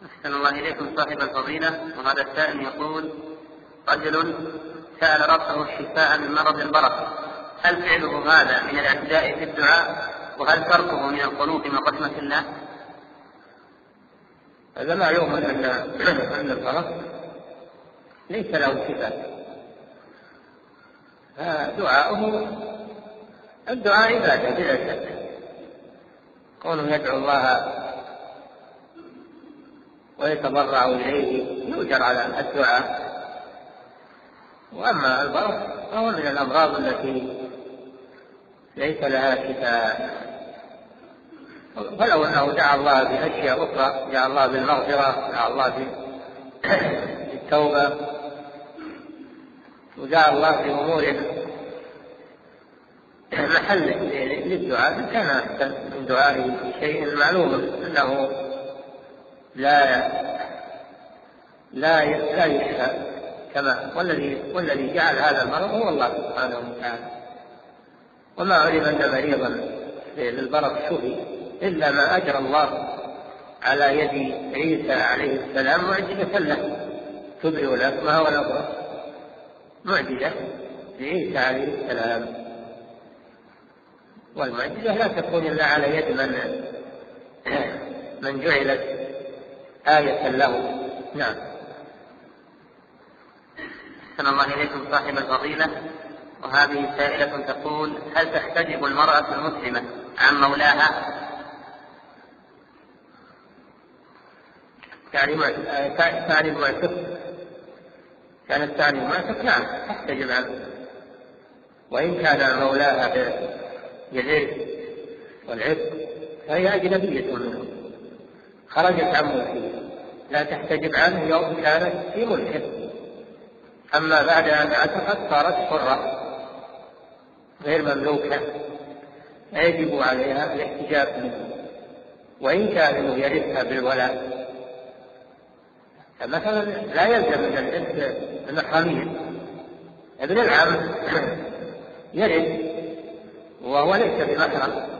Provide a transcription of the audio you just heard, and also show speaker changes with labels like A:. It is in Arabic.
A: أحسن الله إليكم صاحب الفضيلة. وهذا السائل يقول: رجل سأل ربه الشفاء من مرض البرص، هل فعله هذا من الاعتداء في الدعاء؟ وهل تركه من القنوط من رحمة الله؟
B: هذا معلوم أن البرص ليس له شفاء، الدعاء عبادة بلا شك، كونه يدعو الله ويتضرع إليه يؤجر على الدعاء. وأما البرص فهو من الأمراض التي ليس لها شفاء، فلو أنه دعا الله بأشياء أخرى، دعا الله بالمغفرة، دعا الله بالتوبة، ودعا الله بأمور محل للدعاء، كان أحسن من دعائه شيء معلوم أنه لا يشفى كما والذي جعل هذا المرض هو الله سبحانه وتعالى. وما علم أن مريضا للبرص شفي إلا ما أجرى الله على يد عيسى عليه السلام معجزة له تبرئ الأكمه والأبرص، معجزة لعيسى عليه السلام، والمعجزة لا تكون إلا على يد من جعلت آية له. نعم.
A: أحسن الله إليكم صاحب الفضيلة. وهذه سائلة تقول: هل تحتجب المرأة المسلمة عن مولاها؟
B: تعني المعتق، كانت تعني المعتق، نعم تحتجب عنه، وإن كان مولاها بالعرق والعتق فهي أجنبية منه، خرجت عن ملكه، لا تحتجب عنه يوم كانت في ملكه، أما بعد أن اعتقت صارت حرة غير مملوكة، يجب عليها الاحتجاب منه، وإن كان يرثها بالولاء. مثلا لا يلزم من الإرث المحرمية، ابن العم يرث وهو ليس بمحرم،